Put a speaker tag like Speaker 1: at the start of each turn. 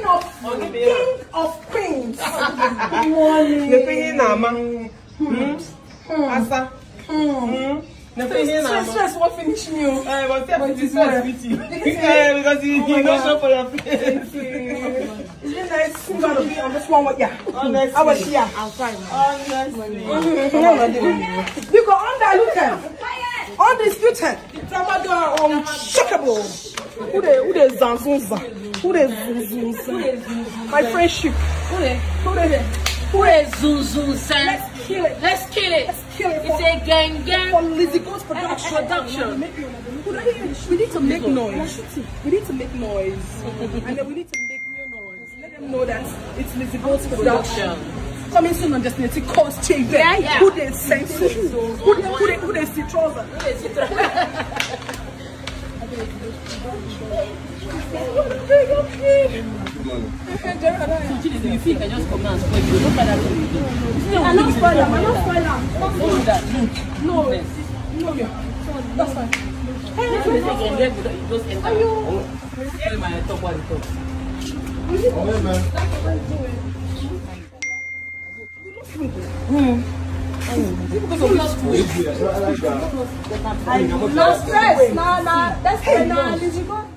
Speaker 1: of queens.
Speaker 2: Good morning.
Speaker 1: The queen Asa. Stress won't finish me. But it's stress with you. Because you don't show for your face. It's been nice to be on this one. Yeah. Honestly. I was here. I'm fine. Honestly. Because undiluted, undisputed, unshakable. Who the Zanzunza? Who the Zunzunza? My friendship. Who is Zunzunza? Let's kill it. Let's kill it. It's a gang for Lizygold production. We need to make noise. We need to make noise. And then we need to make real noise. Let them know that it's Lizygold production. Coming soon on just Etiko TV. Yeah. Who they send to? Who they see trouble?
Speaker 3: You think I just come and spoil you? Don't try that to me.
Speaker 1: I'm not spoiler. Don't that. No. That's fine.
Speaker 3: Are you? Tell my top one top.
Speaker 1: No stress. Nah. That's Lizygold.